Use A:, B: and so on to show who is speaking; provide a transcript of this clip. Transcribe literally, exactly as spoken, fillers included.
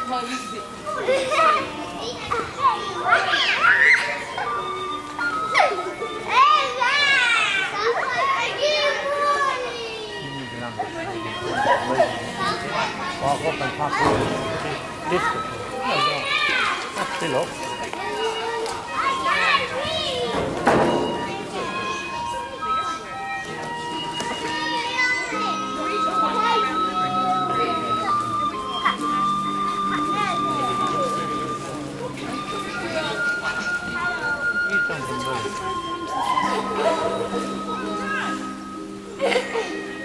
A: 더 이지.
B: Walk up and pop it. Lift it. That's still up. You don't